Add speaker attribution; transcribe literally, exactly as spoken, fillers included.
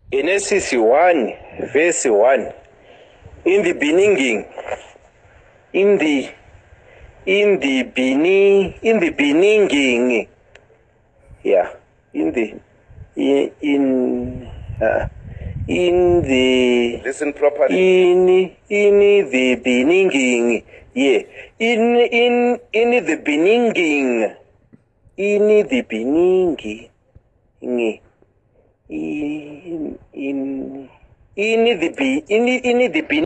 Speaker 1: Genesis one, verse one. In the beginning, in the, in the beginning, in the beginning, yeah, in the, in, in, uh, in the,
Speaker 2: listen properly.
Speaker 1: in, in the beginning, yeah, in, in, in the beginning, in the beginning, in, in, in, in the, in, in the beginning.